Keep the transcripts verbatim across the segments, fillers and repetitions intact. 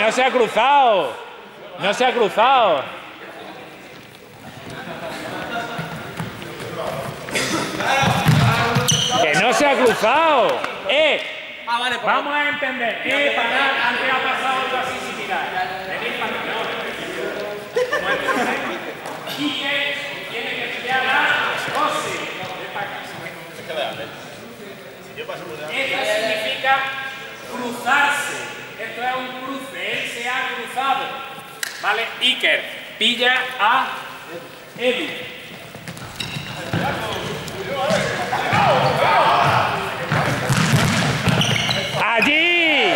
no se ha cruzado. No se ha cruzado. Que no se ha cruzado. Eh, ah, vale, pues vamos a entender. Eh, parar, antes ha pasado algo así similar. Venid para acá. Y que tiene que pillar a José. Esto significa cruzarse. Esto es un cruce. Él se ha cruzado. ¿Vale? Iker pilla a Edu. ¡Allí!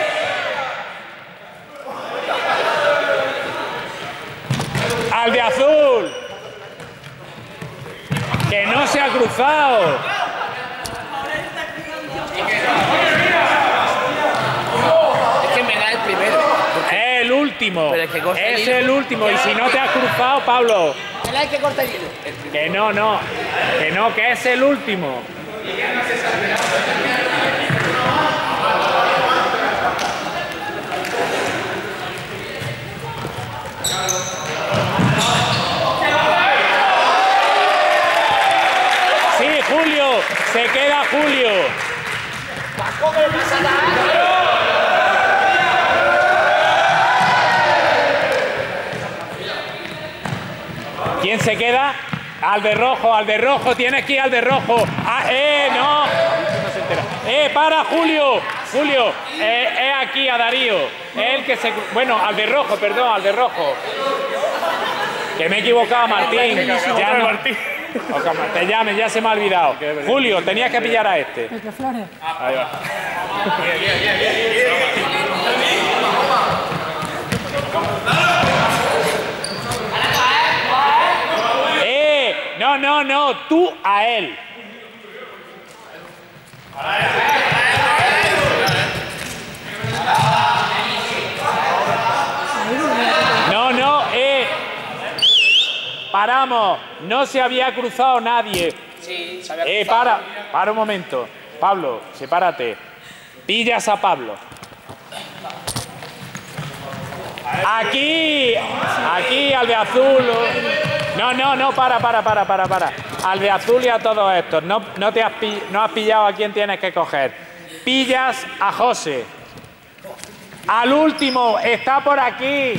¡Al de azul! ¡Que no se ha cruzado! Es que me da el primero. Es el último. Pero es que corta el es hilo. el último. Y si no te has cruzado, Pablo. El hay que cortar el hilo. Que no, no. Que no, que es el último. Sí, Julio. Se queda Julio. ¿Quién se queda? Al de rojo, al de rojo, tienes que ir al de rojo. Ah, ¡Eh, no! No se entera. ¡Eh, para, Julio! Julio, eh, es aquí a Darío. Es el que se... Bueno, al de rojo, perdón, al de rojo. Que me he equivocado, Martín. Ya no... Te llames, ya se me ha olvidado. Julio, tenías que pillar a este. Ahí va. Eh, no, no, no, tú a él. No, no, eh. Paramos, no se había cruzado nadie. Sí, se había Eh, cruzado. para, para un momento. Pablo, sepárate. Pillas a Pablo. Aquí, aquí al de azul. No, no, no, para, para, para, para, para. Al de azul y a todos estos. No, no te has, pi- no has pillado a quién tienes que coger. Pillas a José. Al último, está por aquí.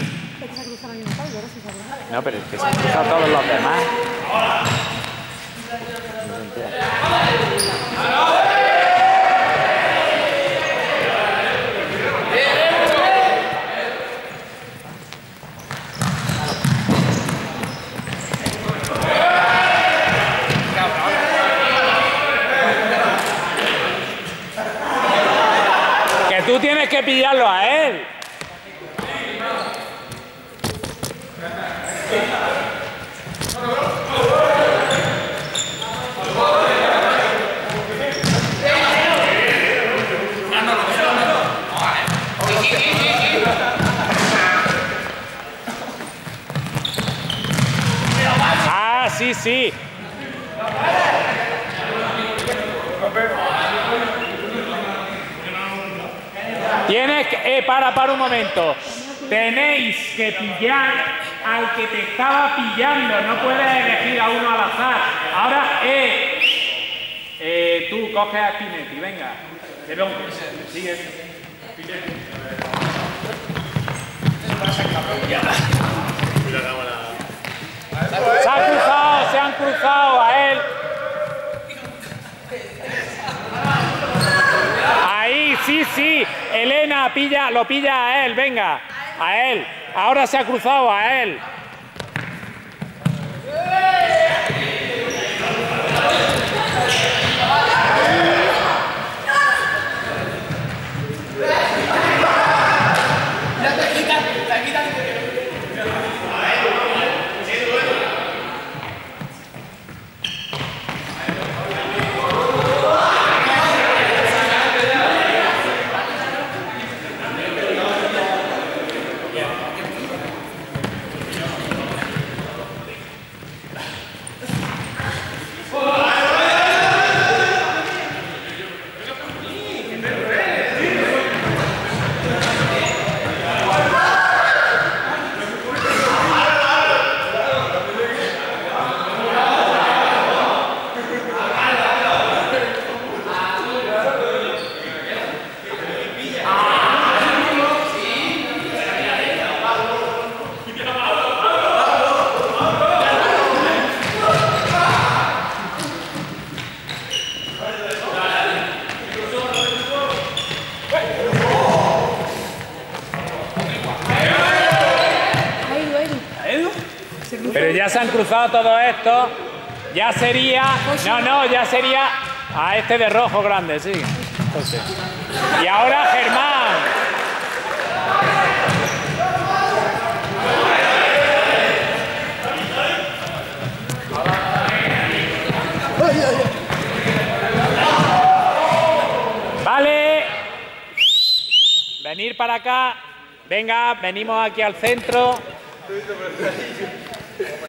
No, pero es que se han cruzado todos los demás. No se entera. Que tú tienes que pillarlo a él. Ah, sí, sí. Tienes que... Eh, para, para un momento. Tenéis que pillar al que te estaba pillando. No puedes elegir a uno al azar. Ahora, eh... eh tú coges a Spinetti, venga. Pero, sigue. Se han cruzado, se han cruzado a él. Ahí, sí, sí. Elena, pilla, lo pilla a él, venga. A él. Ahora se ha cruzado a él. ya se han cruzado todos estos. Ya sería... No, no, ya sería... A este de rojo grande, sí. Entonces. Y ahora Germán. Vale. Venir para acá. Venga, venimos aquí al centro.